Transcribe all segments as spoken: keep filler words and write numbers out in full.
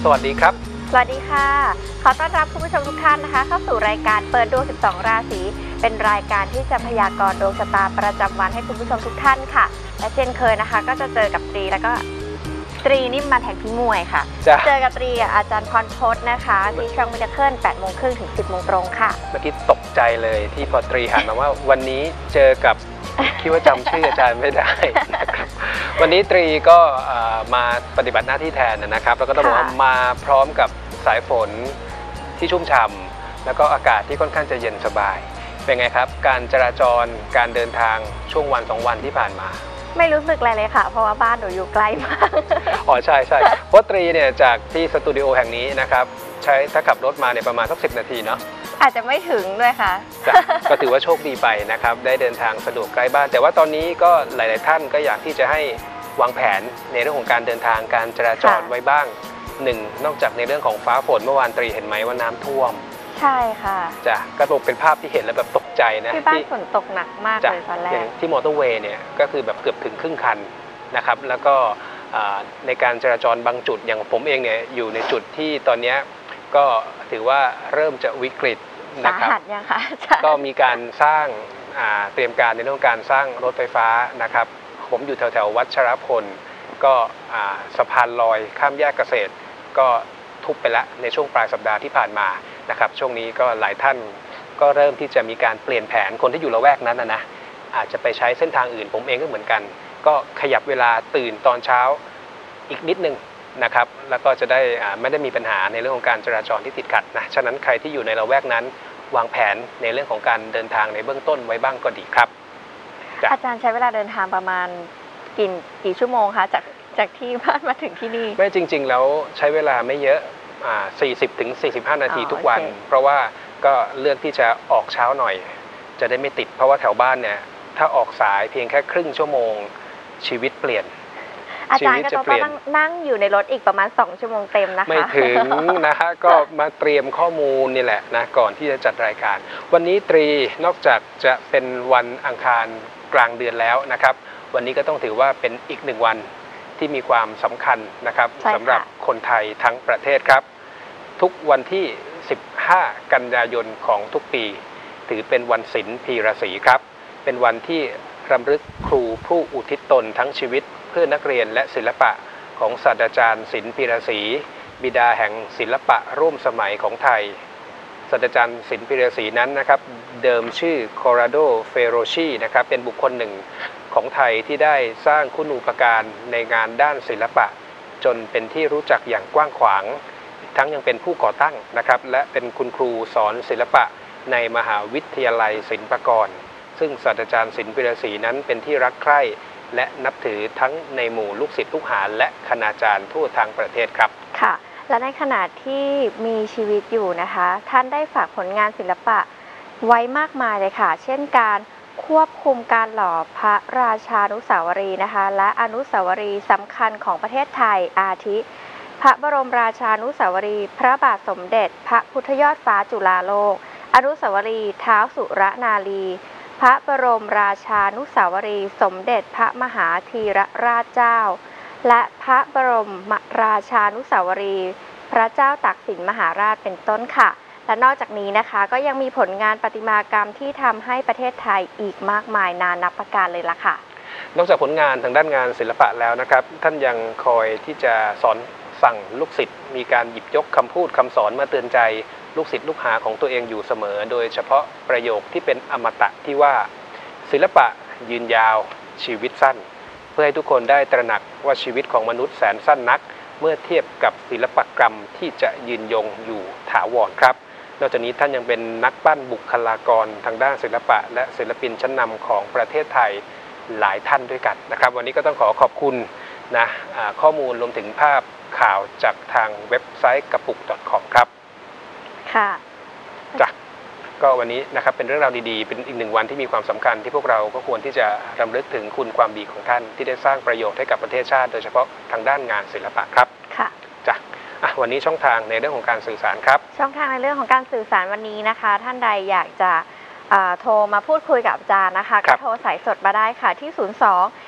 วัสดีครับสวัสดีค่ะขอต้อนรับคุณผู้ชมทุกท่านนะคะเข้าสู่รายการเปิดดวงสิบสองราศีเป็นรายการที่จะพยากรณ์ดวงชะตาประจำวันให้คุณผู้ชมทุกท่านค่ะและเช่นเคยนะคะก็จะเจอกับตรีแล้วก็ตรีนี่มาแทนพี่มวยค่ะเจอกับตรีอาจารย์พรพจน์นะคะที่ช่องมิเตอร์เคิลแปดโมงครึ่งถึงสิบโมงตรงค่ะเมื่อกี้ตกใจเลยที่พอตรีหันมาว่าวันนี้เจอกับคิดว่าจำชื่ออาจารย์ไม่ได้นะครับวันนี้ตรีก็มาปฏิบัติหน้าที่แทนนะครับแล้วก็ต้องบอกว่ามาพร้อมกับสายฝนที่ชุ่มฉ่ำแล้วก็อากาศที่ค่อนข้างจะเย็นสบายเป็นไงครับการจราจรการเดินทางช่วงวันสองวันที่ผ่านมาไม่รู้สึกอะไรเลยค่ะเพราะว่าบ้านหนูอยู่ใกล้มากอ๋อใช่ใช่เพราะตรีเนี่ยจากที่สตูดิโอแห่งนี้นะครับใช้ถ้าขับรถมาเนี่ยประมาณสักสิบนาทีเนาะอาจจะไม่ถึงด้วยค่ะก็ถือว่าโชคดีไปนะครับได้เดินทางสะดวกใกล้บ้านแต่ว่าตอนนี้ก็หลายๆท่านก็อยากที่จะให้วางแผนในเรื่องของการเดินทางการจราจรไว้บ้างหนึ่งนอกจากในเรื่องของฟ้าฝนเมื่อวานตรีเห็นไหมว่าน้ำท่วมใช่ค่ะจ้ะก็เป็นภาพที่เห็นแล้วแบบตกใจนะที่บ้านฝนตกหนักมากเลยตอนแรกที่มอเตอร์เวย์เนี่ยก็คือแบบเกือบถึงครึ่งคันนะครับแล้วก็ในการจราจรบางจุดอย่างผมเองเนี่ยอยู่ในจุดที่ตอนนี้ก็ถือว่าเริ่มจะวิกฤตนะครับก็มีการสร้างเตรียมการในเรื่องการสร้างรถไฟฟ้านะครับผมอยู่แถวๆวัชรพลก็สะพานลอยข้ามแยกเกษตรก็ทุบไปแล้วในช่วงปลายสัปดาห์ที่ผ่านมานะครับช่วงนี้ก็หลายท่านก็เริ่มที่จะมีการเปลี่ยนแผนคนที่อยู่ละแวกนั้นนะนะอาจจะไปใช้เส้นทางอื่นผมเองก็เหมือนกันก็ขยับเวลาตื่นตอนเช้าอีกนิดนึงนะครับแล้วก็จะได้ไม่ได้มีปัญหาในเรื่องของการจราจรที่ติดขัดนะฉะนั้นใครที่อยู่ในละแวกนั้นวางแผนในเรื่องของการเดินทางในเบื้องต้นไว้บ้างก็ดีครับอาจารย์ใช้เวลาเดินทางประมาณกี่กี่ชั่วโมงคะจากจากที่บ้านมาถึงที่นี่ไม่จริงๆแล้วใช้เวลาไม่เยอะสี่สิบถึงสี่สิบห้านาทีทุกวันเพราะว่าก็เลือกที่จะออกเช้าหน่อยจะได้ไม่ติดเพราะว่าแถวบ้านเนี่ยถ้าออกสายเพียงแค่ครึ่งชั่วโมงชีวิตเปลี่ยนอาจารย์ก็ต้องนั่งอยู่ในรถอีกประมาณสองชั่วโมงเต็มนะคะไม่ถึงนะฮะก็มาเตรียมข้อมูลนี่แหละนะก่อนที่จะจัดรายการวันนี้ตรีนอกจากจะเป็นวันอังคารกลางเดือนแล้วนะครับวันนี้ก็ต้องถือว่าเป็นอีกหนึ่งวันที่มีความสำคัญนะครับสำหรับคนไทยทั้งประเทศครับทุกวันที่สิบห้ากันยายนของทุกปีถือเป็นวันศิลป์พีระศรีครับเป็นวันที่รำลึกครูผู้อุทิศตนทั้งชีวิตเพื่อนักเรียนและศิลปะของศาสตราจารย์ศิลป์พีระศรีบิดาแห่งศิลปะร่วมสมัยของไทยศาสตราจารย์ศิลป์พีระศรีนั้นนะครับเดิมชื่อโคราโดเฟโรชีนะครับเป็นบุคคลหนึ่งของไทยที่ได้สร้างคุณูปการในงานด้านศิลปะจนเป็นที่รู้จักอย่างกว้างขวางทั้งยังเป็นผู้ก่อตั้งนะครับและเป็นคุณครูสอนศิลปะในมหาวิทยาลัยศิลปากรซึ่งศาสตราจารย์ศิลป์พีระศรีนั้นเป็นที่รักใคร่และนับถือทั้งในหมู่ลูกศิษย์ลูกหาและคณาจารย์ทั่วทางประเทศครับค่ะและในขณะที่มีชีวิตอยู่นะคะท่านได้ฝากผลงานศิลปะไว้มากมายเลยค่ะเช่นการควบคุมการหล่อพระราชานุสาวรีย์นะคะและอนุสาวรีย์สำคัญของประเทศไทยอาทิพระบรมราชานุสาวรีย์พระบาทสมเด็จพระพุทธยอดฟ้าจุฬาโลกอนุสาวรีย์ท้าวสุรนารีพระบรมราชานุสาวรีย์สมเด็จพระมหาธีรราชเจ้าและพระบรมราชานุสาวรีย์พระเจ้าตากสินมหาราชเป็นต้นค่ะและนอกจากนี้นะคะก็ยังมีผลงานประติมากรรมที่ทำให้ประเทศไทยอีกมากมายนานับประการเลยล่ะค่ะนอกจากผลงานทางด้านงานศิลปะแล้วนะครับท่านยังคอยที่จะสอนสั่งลูกศิษย์มีการหยิบยกคำพูดคำสอนมาเตือนใจลูกศิษย์ลูกหาของตัวเองอยู่เสมอโดยเฉพาะประโยคที่เป็นอมตะที่ว่าศิลปะยืนยาวชีวิตสั้นเพื่อให้ทุกคนได้ตระหนักว่าชีวิตของมนุษย์แสนสั้นนักเมื่อเทียบกับศิลปกรรมที่จะยืนยงอยู่ถาวรครับนอกจากนี้ท่านยังเป็นนักปั้นบุคลากรทางด้านศิลปะและศิลปินชั้นนำของประเทศไทยหลายท่านด้วยกันนะครับวันนี้ก็ต้องขอขอบคุณนะข้อมูลรวมถึงภาพข่าวจากทางเว็บไซต์กระปุก .com ครับค่ะจ้ะก็วันนี้นะครับเป็นเรื่องราวดีๆเป็นอีกหนึ่งวันที่มีความสำคัญที่พวกเราก็ควรที่จะรำลึกถึงคุณความดีของท่านที่ได้สร้างประโยชน์ให้กับประเทศชาติโดยเฉพาะทางด้านงานศิลปะครับค่ะจ้ะอ่ะวันนี้ช่องทางในเรื่องของการสื่อสารครับช่องทางในเรื่องของการสื่อสารวันนี้นะคะท่านใดอยากจะโทรมาพูดคุยกับอาจารย์นะคะก็โทรสายสดมาได้ค่ะที่ศูนย์ สอง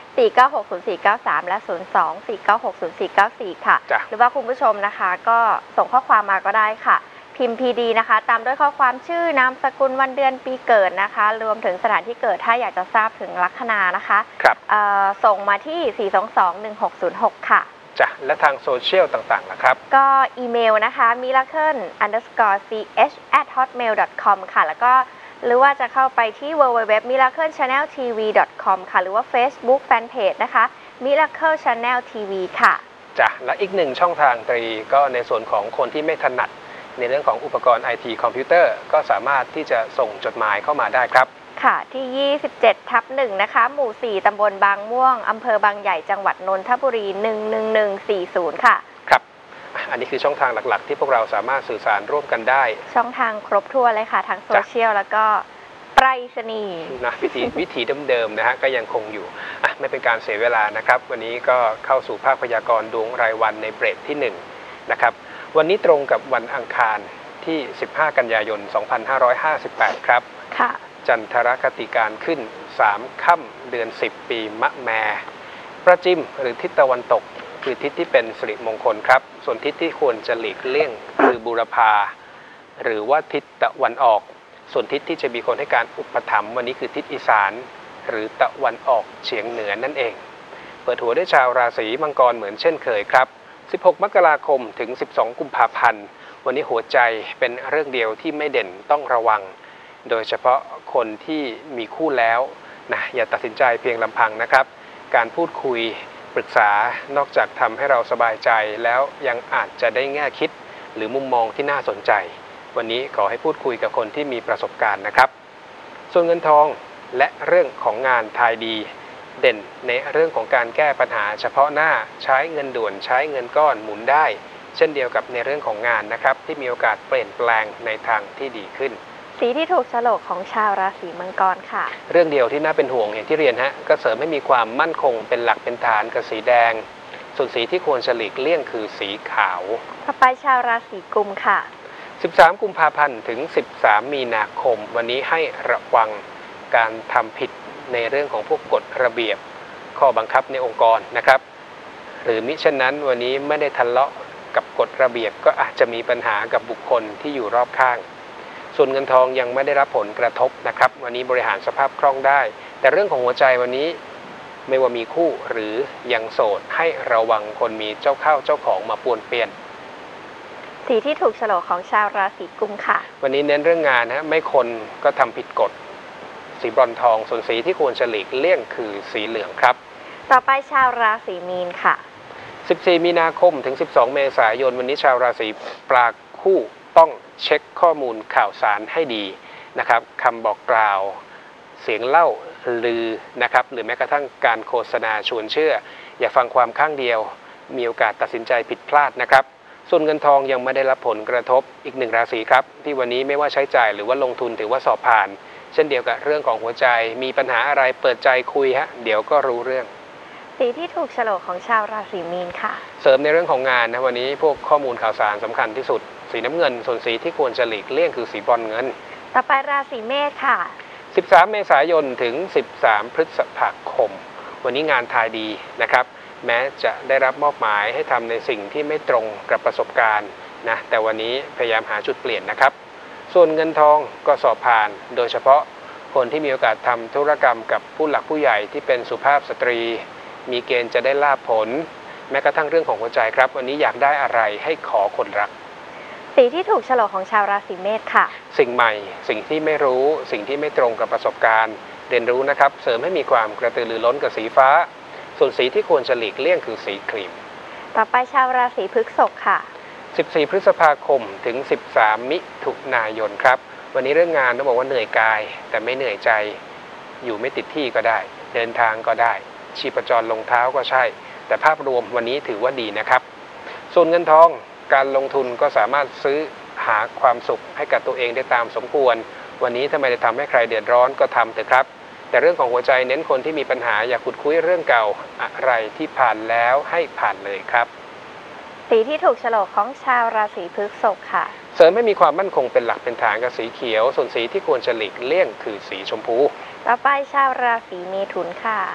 สี่ เก้า หก ศูนย์ สี่ เก้า สาม และ ศูนย์ สอง สี่ เก้า หก ศูนย์ สี่ เก้า สี่ ค่ะหรือว่าคุณผู้ชมนะคะก็ส่งข้อความมาก็ได้ค่ะพิมพ์ พี ดี นะคะตามด้วยข้อความชื่อนามสกุลวันเดือนปีเกิดนะคะรวมถึงสถานที่เกิดถ้าอยากจะทราบถึงลัคนานะคะครับส่งมาที่ สี่ สอง สอง หนึ่ง หก ศูนย์ หก ค่ะจ้ะและทางโซเชียลต่างๆนะครับก็อีเมลนะคะ miracle underscore ch at hotmail dot com ค่ะแล้วก็หรือว่าจะเข้าไปที่ ดับเบิลยู ดับเบิลยู ดับเบิลยู ดอท miracle channel t v dot com ค่ะหรือว่า Facebook Fanpage นะคะ Miracle Channel ที วี ค่ะจ้ะและอีกหนึ่งช่องทางตรีก็ในส่วนของคนที่ไม่ถนัดในเรื่องของอุปกรณ์ ไอ ที คอมพิวเตอร์ก็สามารถที่จะส่งจดหมายเข้ามาได้ครับค่ะที่ ยี่สิบเจ็ด ทับ หนึ่ง นะคะหมู่ สี่ ตำบลบางม่วงอำเภอบางใหญ่จังหวัดนนทบุรี หนึ่ง หนึ่ง หนึ่ง สี่ ศูนย์ ค่ะครับอันนี้คือช่องทางหลักๆที่พวกเราสามารถสื่อสารร่วมกันได้ช่องทางครบถ้วนเลยค่ะทางโซเชียลแล้วก็ไปรษณีย์นะวิธีวิธีเดิมๆนะฮะก็ยังคงอยู่อ่ะไม่เป็นการเสียเวลานะครับวันนี้ก็เข้าสู่ภาคพยากรณ์ดวงรายวันในเบรกที่หนึ่งนะครับวันนี้ตรงกับวันอังคารที่ สิบห้า กันยายน สองพันห้าร้อยห้าสิบแปด ครับค่ะจันทรคติการขึ้นสามค่ำเดือนสิบปีมะแมประจิมหรือทิศตะวันตกคือทิศที่เป็นสิริมงคลครับส่วนทิศที่ควรจะหลีกเลี่ยงคือบูรพาหรือว่าทิศตะวันออกส่วนทิศที่จะมีคนให้การอุปถัมภ์วันนี้คือทิศอีสานหรือตะวันออกเฉียงเหนือนั่นเองเปิดหัวด้วยชาวราศีมังกรเหมือนเช่นเคยครับสิบหก มกราคมถึงสิบสอง กุมภาพันธ์วันนี้หัวใจเป็นเรื่องเดียวที่ไม่เด่นต้องระวังโดยเฉพาะคนที่มีคู่แล้วนะอย่าตัดสินใจเพียงลำพังนะครับการพูดคุยปรึกษานอกจากทำให้เราสบายใจแล้วยังอาจจะได้แง่คิดหรือมุมมองที่น่าสนใจวันนี้ขอให้พูดคุยกับคนที่มีประสบการณ์นะครับส่วนเงินทองและเรื่องของงานทายดีเด่นในเรื่องของการแก้ปัญหาเฉพาะหน้าใช้เงินด่วนใช้เงินก้อนหมุนได้เช่นเดียวกับในเรื่องของงานนะครับที่มีโอกาสเปลี่ยนแปลงในทางที่ดีขึ้นสีที่ถูกโฉลกของชาวราศีมังกรค่ะเรื่องเดียวที่น่าเป็นห่วงอย่างที่เรียนฮะก็เสริมให้มีความมั่นคงเป็นหลักเป็นฐานกับสีแดงส่วนสีที่ควรหลีกเลี่ยงคือสีขาวต่อไปชาวราศีกุมค่ะสิบสาม กุมภาพันธ์ถึงสิบสาม มีนาคมวันนี้ให้ระวังการทำผิดในเรื่องของพวกกฎระเบียบข้อบังคับในองค์กรนะครับหรือมิฉะนั้นวันนี้ไม่ได้ทะเลาะกับกฎระเบียบก็อาจจะมีปัญหากับบุคคลที่อยู่รอบข้างส่วนเงินทองยังไม่ได้รับผลกระทบนะครับวันนี้บริหารสภาพคล่องได้แต่เรื่องของหัวใจวันนี้ไม่ว่ามีคู่หรือยังโสดให้ระวังคนมีเจ้าเข้าเจ้าของมาป่วนเปลี่ยนสีที่ถูกโฉลกของชาวราศีกุมค่ะวันนี้เน้นเรื่องงานนะไม่คนก็ทำผิดกฎสีบรอนทองส่วนสีที่ควรหลีกเลี่ยงคือสีเหลืองครับต่อไปชาวราศีมีนค่ะสิบสี่ มีนาคมถึงสิบสอง เมษายนวันนี้ชาวราศีปลาคู่ต้องเช็คข้อมูลข่าวสารให้ดีนะครับคำบอกกล่าวเสียงเล่าลือนะครับหรือแม้กระทั่งการโฆษณาชวนเชื่ออย่าฟังความข้างเดียวมีโอกาสตัดสินใจผิดพลาดนะครับส่วนเงินทองยังไม่ได้รับผลกระทบอีกหนึ่งราศีครับที่วันนี้ไม่ว่าใช้จ่ายหรือว่าลงทุนถือว่าสอบผ่านเช่นเดียวกับเรื่องของหัวใจมีปัญหาอะไรเปิดใจคุยฮะเดี๋ยวก็รู้เรื่องสีที่ถูกโฉลกของชาวราศีมีนค่ะเสริมในเรื่องของงานนะวันนี้พวกข้อมูลข่าวสารสำคัญที่สุดสีน้ำเงินส่วนสีที่ควรจะหลีกเลี่ยงคือสีบรอนเงินต่อไปราศีเมษค่ะสิบสาม เมษายนถึงสิบสาม พฤษภาคมวันนี้งานทายดีนะครับแม้จะได้รับมอบหมายให้ทำในสิ่งที่ไม่ตรงกับประสบการณ์นะแต่วันนี้พยายามหาจุดเปลี่ยนนะครับส่วนเงินทองก็สอบผ่านโดยเฉพาะคนที่มีโอกาสทำธุรกรรมกับผู้หลักผู้ใหญ่ที่เป็นสุภาพสตรีมีเกณฑ์จะได้ลาภผลแม้กระทั่งเรื่องของหัวใจครับวันนี้อยากได้อะไรให้ขอคนรักสีที่ถูกโฉลกของชาวราศีเมษค่ะสิ่งใหม่สิ่งที่ไม่รู้สิ่งที่ไม่ตรงกับประสบการณ์เรียนรู้นะครับเสริมให้มีความกระตือรือร้นกับสีฟ้าส่วนสีที่ควรจะหลีกเลี่ยงคือสีครีมต่อไปชาวราศีพฤษภค่ะสิบสี่ พฤษภาคมถึงสิบสาม มิถุนายนครับวันนี้เรื่องงานต้องบอกว่าเหนื่อยกายแต่ไม่เหนื่อยใจอยู่ไม่ติดที่ก็ได้เดินทางก็ได้ชีพจรลงเท้าก็ใช่แต่ภาพรวมวันนี้ถือว่าดีนะครับส่วนเงินทองการลงทุนก็สามารถซื้อหาความสุขให้กับตัวเองได้ตามสมควรวันนี้ถ้าไม่ได้ทำให้ใครเดือดร้อนก็ทำเถอะครับแต่เรื่องของหัวใจเน้นคนที่มีปัญหาอย่าขุดคุยเรื่องเก่าอะไรที่ผ่านแล้วให้ผ่านเลยครับสีที่ถูกโฉลกของชาวราศีพฤษภค่ะเสริมให้มีความมั่นคงเป็นหลักเป็นฐานกับสีเขียวส่วนสีที่ควรจะหลีกเลี่ยงคือสีชมพูต่อไปชาวราศีเมถุนค่ะ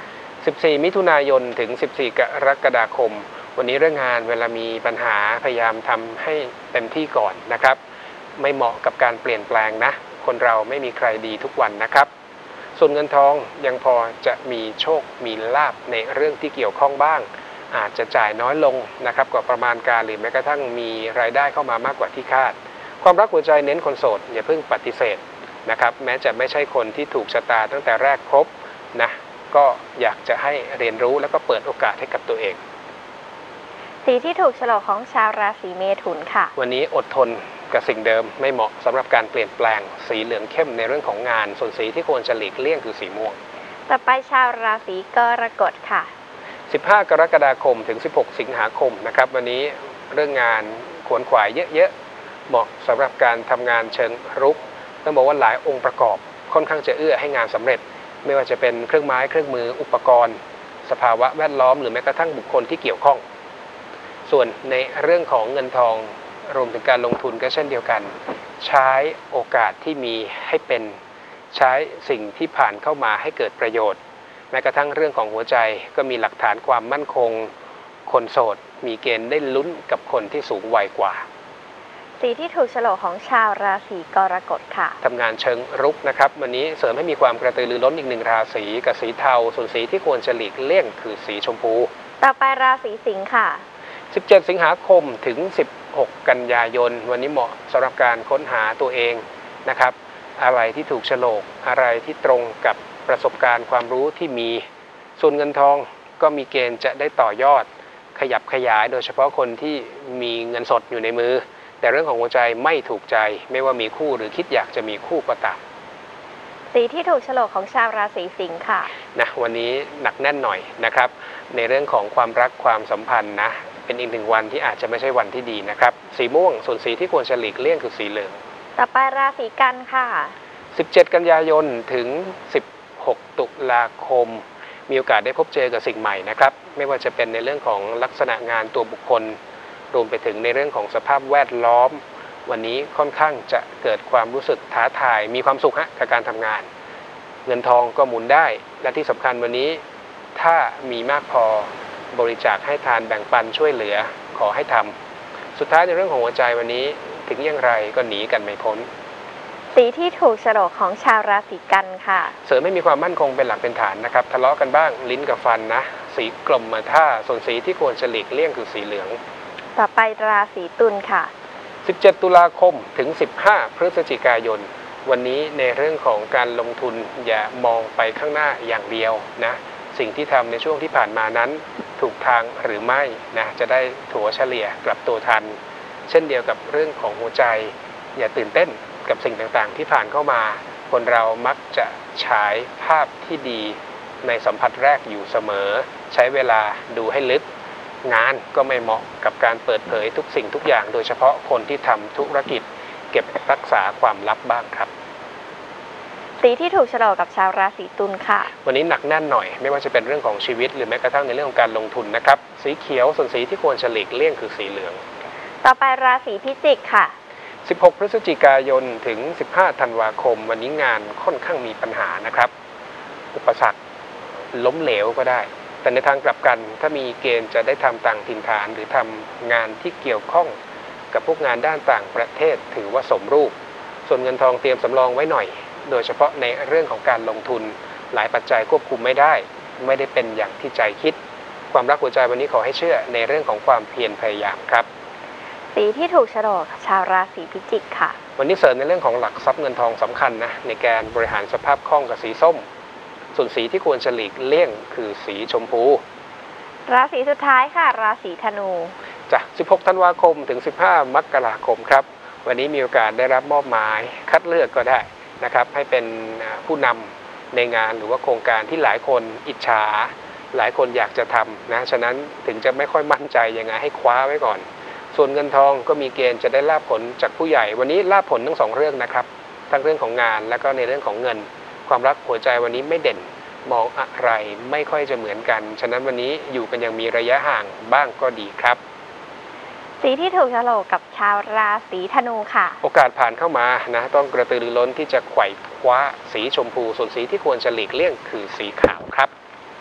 สิบสี่มิถุนายนถึงสิบสี่กรกฎาคมวันนี้เรื่องงานเวลามีปัญหาพยายามทำให้เต็มที่ก่อนนะครับไม่เหมาะกับการเปลี่ยนแปลงนะคนเราไม่มีใครดีทุกวันนะครับส่วนเงินทองยังพอจะมีโชคมีลาภในเรื่องที่เกี่ยวข้องบ้างอาจจะจ่ายน้อยลงนะครับกว่าประมาณการหรือแม้กระทั่งมีรายได้เข้ามามากกว่าที่คาดความรักหัวใจเน้นคนโสดอย่าเพิ่งปฏิเสธนะครับแม้จะไม่ใช่คนที่ถูกชะตาตั้งแต่แรกพบนะก็อยากจะให้เรียนรู้แล้วก็เปิดโอกาสให้กับตัวเองสีที่ถูกโฉลกของชาวราศีเมถุนค่ะวันนี้อดทนกับสิ่งเดิมไม่เหมาะสำหรับการเปลี่ยนแปลงสีเหลืองเข้มในเรื่องของงานส่วนสีที่ควรจะหลีกเลี่ยงคือสีม่วงต่อไปชาวราศีกรกฎค่ะสิบห้ากรกฎาคมถึงสิบหกสิงหาคมนะครับวันนี้เรื่องงานขวนขวายเยอะๆเหมาะสำหรับการทำงานเชิงรุกต้องบอกว่าหลายองค์ประกอบค่อนข้างจะเอื้อให้งานสำเร็จไม่ว่าจะเป็นเครื่องไม้เครื่องมืออุปกรณ์สภาวะแวดล้อมหรือแม้กระทั่งบุคคลที่เกี่ยวข้องส่วนในเรื่องของเงินทองรวมถึงการลงทุนก็เช่นเดียวกันใช้โอกาสที่มีให้เป็นใช้สิ่งที่ผ่านเข้ามาให้เกิดประโยชน์แม้กระทั่งเรื่องของหัวใจก็มีหลักฐานความมั่นคงคนโสดมีเกณฑ์ได้ลุ้นกับคนที่สูงวัยกว่าสีที่ถูกโฉลกของชาวราศีกรกฎค่ะทำงานเชิงรุกนะครับวันนี้เสริมให้มีความกระตือรือร้นอีกหนึ่งราศีกับสีเทาส่วนสีที่ควรจะหลีกเลี่ยงคือสีชมพูต่อไปราศีสิงค์ค่ะสิบเจ็ดสิงหาคมถึงสิบหกกันยายนวันนี้เหมาะสำหรับการค้นหาตัวเองนะครับอะไรที่ถูกโฉลกอะไรที่ตรงกับประสบการณ์ความรู้ที่มีส่วนเงินทองก็มีเกณฑ์จะได้ต่อยอดขยับขยายโดยเฉพาะคนที่มีเงินสดอยู่ในมือแต่เรื่องของหัวใจไม่ถูกใจไม่ว่ามีคู่หรือคิดอยากจะมีคู่ก็ตามสีที่ถูกโฉลกของชาวราศีสิงค์ค่ะนะวันนี้หนักแน่นหน่อยนะครับในเรื่องของความรักความสัมพันธ์นะเป็นอีกหนึ่งวันที่อาจจะไม่ใช่วันที่ดีนะครับสีม่วงส่วนสีที่ควรจะหลีกเลี่ยงคือสีเหลืองต่อไปราศีกันค่ะสิบเจ็ดกันยายนถึงสิบหกตุลาคมมีโอกาสได้พบเจอกับสิ่งใหม่นะครับไม่ว่าจะเป็นในเรื่องของลักษณะงานตัวบุคคลรวมไปถึงในเรื่องของสภาพแวดล้อมวันนี้ค่อนข้างจะเกิดความรู้สึกท้าทายมีความสุขฮะกับการทำงานเงินทองก็หมุนได้และที่สำคัญวันนี้ถ้ามีมากพอบริจาคให้ทานแบ่งปันช่วยเหลือขอให้ทำสุดท้ายในเรื่องของหัวใจวันนี้ถึงอย่างไรก็หนีกันไม่พ้นสีที่ถูกโฉลกของชาวราศีกันค่ะเสริมไม่มีความมั่นคงเป็นหลักเป็นฐานนะครับทะเลาะกันบ้างลิ้นกับฟันนะสีกลมมาท่าส่วนสีที่ควรจะหลีกเลี่ยงคือสีเหลืองต่อไปราศีตุลค่ะสิบเจ็ดตุลาคมถึงสิบห้าพฤศจิกายนวันนี้ในเรื่องของการลงทุนอย่ามองไปข้างหน้าอย่างเดียวนะสิ่งที่ทำในช่วงที่ผ่านมานั้นถูกทางหรือไม่นะจะได้ถัวเฉลี่ยกลับตัวทันเช่นเดียวกับเรื่องของหัวใจอย่าตื่นเต้นกับสิ่งต่างๆที่ผ่านเข้ามาคนเรามักจะฉายภาพที่ดีในสัมผัสแรกอยู่เสมอใช้เวลาดูให้ลึกงานก็ไม่เหมาะกับการเปิดเผยทุกสิ่งทุกอย่างโดยเฉพาะคนที่ทำธุรกิจเก็บรักษาความลับบ้างครับสีที่ถูกโฉลกกับชาวราศีตุลค่ะวันนี้หนักแน่นหน่อยไม่ว่าจะเป็นเรื่องของชีวิตหรือแม้กระทั่งในเรื่องของการลงทุนนะครับสีเขียวส่วนสีที่ควรจะหลีกเลี่ยงคือสีเหลืองต่อไปราศีพิจิกค่ะสิบหกพฤศจิกายนถึงสิบห้าธันวาคมวันนี้งานค่อนข้างมีปัญหานะครับอุปสรรคล้มเหลวก็ได้แต่ในทางกลับกันถ้ามีเกณฑ์จะได้ทำต่างถิ่นฐานหรือทำงานที่เกี่ยวข้องกับพวกงานด้านต่างประเทศถือว่าสมรูปส่วนเงินทองเตรียมสำรองไว้หน่อยโดยเฉพาะในเรื่องของการลงทุนหลายปัจจัยควบคุมไม่ได้ไม่ได้เป็นอย่างที่ใจคิดความรักหัวใจวันนี้ขอให้เชื่อในเรื่องของความเพียรพยายามครับสีที่ถูกโฉลกชาวราศีพิจิกค่ะวันนี้เสริมในเรื่องของหลักทรัพย์เงินทองสำคัญนะในการบริหารสภาพคล่องกับสีส้มส่วนสีที่ควรจะหลีกเลี่ยงคือสีชมพูราศีสุดท้ายค่ะราศีธนูจากสิบหกธันวาคมถึงสิบห้ามกราคมครับวันนี้มีโอกาสได้รับมอบหมายคัดเลือกก็ได้นะครับให้เป็นผู้นำในงานหรือว่าโครงการที่หลายคนอิจฉาหลายคนอยากจะทำนะฉะนั้นถึงจะไม่ค่อยมั่นใจยังไงให้คว้าไว้ก่อนส่วนเงินทองก็มีเกณฑ์จะได้ลาภผลจากผู้ใหญ่วันนี้ลาภผลทั้งสองเรื่องนะครับทั้งเรื่องของงานและก็ในเรื่องของเงินความรักหัวใจวันนี้ไม่เด่นมองอะไรไม่ค่อยจะเหมือนกันฉะนั้นวันนี้อยู่กันยังมีระยะห่างบ้างก็ดีครับสีที่ถูกโฉลกกับชาวราศีธนูค่ะโอกาสผ่านเข้ามานะต้องกระตือรือร้นที่จะไขว่คว้าสีชมพูส่วนสีที่ควรจะหลีกเลี่ยงคือสีขาวครับ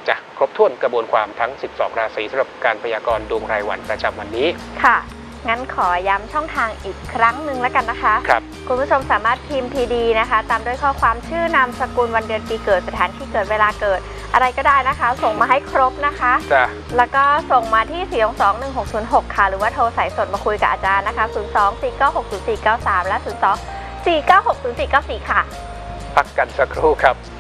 จะครบถ้วนกระบวนความทั้งสิบสองราศีสำหรับการพยากรณ์ดวงรายวันประจำวันนี้ค่ะงั้นขอย้ำช่องทางอีกครั้งหนึ่งแล้วกันนะคะครับคุณผู้ชมสามารถพิมพ์ พี ดี นะคะตามด้วยข้อความชื่อนามสกุลวันเดือนปีเกิดสถานที่เกิดเวลาเกิดอะไรก็ได้นะคะส่งมาให้ครบนะคะจ้ะแล้วก็ส่งมาที่ สี่ สอง หนึ่ง หก ศูนย์ หก ค่ะหรือว่าโทรสายสดมาคุยกับอาจารย์นะคะ ศูนย์ สอง สี่ เก้า หก ศูนย์ สี่ เก้า สาม และ ศูนย์ สอง สี่ เก้า หก ศูนย์ สี่ เก้า สี่ ค่ะพักกันสักครู่ครับ